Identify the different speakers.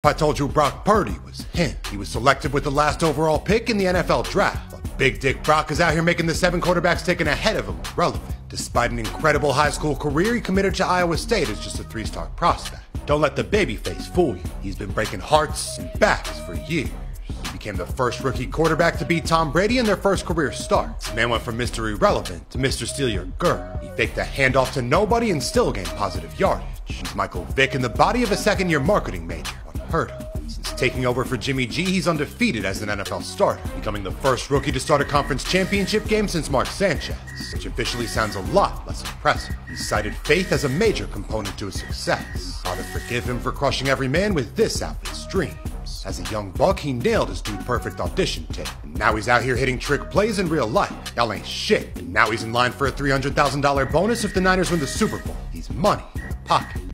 Speaker 1: I told you Brock Purdy was him. He was selected with the last overall pick in the NFL draft. But Big Dick Brock is out here making the 7 quarterbacks taken ahead of him irrelevant. Despite an incredible high school career, he committed to Iowa State as just a 3-star prospect. Don't let the babyface fool you. He's been breaking hearts and backs for years. He became the first rookie quarterback to beat Tom Brady in their first career start. The man went from Mr. Irrelevant to Mr. Steal Your Girl. He faked a handoff to nobody and still gained positive yardage. He's Michael Vick in the body of a second-year marketing major. Unheard of. Since taking over for Jimmy G, he's undefeated as an NFL starter, becoming the first rookie to start a conference championship game since Mark Sanchez, which officially sounds a lot less impressive. He cited faith as a major component to his success. Ought to forgive him for crushing every man with this athlete's dreams. As a young buck, he nailed his dude perfect audition tape, and now he's out here hitting trick plays in real life. Y'all ain't shit, and now he's in line for a $300,000 bonus if the Niners win the Super Bowl. He's money in the pocket.